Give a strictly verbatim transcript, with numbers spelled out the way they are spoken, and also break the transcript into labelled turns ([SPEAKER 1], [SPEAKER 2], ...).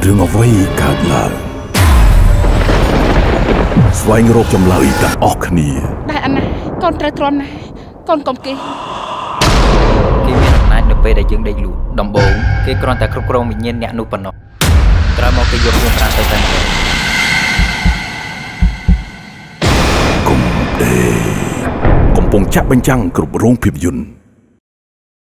[SPEAKER 1] រឿងអ្វីកើតឡើងស្វែងរកចម្លើយទាំងអស់គ្នា
[SPEAKER 2] ដែរអាណាកូនត្រូវទ្រាំណាកូនកុំគេ
[SPEAKER 3] គេមានអំណាចនៅពេលដែលយើងដេកលក់ដំបូងគេគ្រាន់តែគ្រប់គ្រងវិញ្ញាណអ្នកនោះប៉ុណ្ណោះក្រោយមកគេយកខ្លួនប្រាណទៅតែម្ដង
[SPEAKER 1] គុំដេកំពុងចាក់បញ្ចាំងគ្រប់រោងភាពយន្ត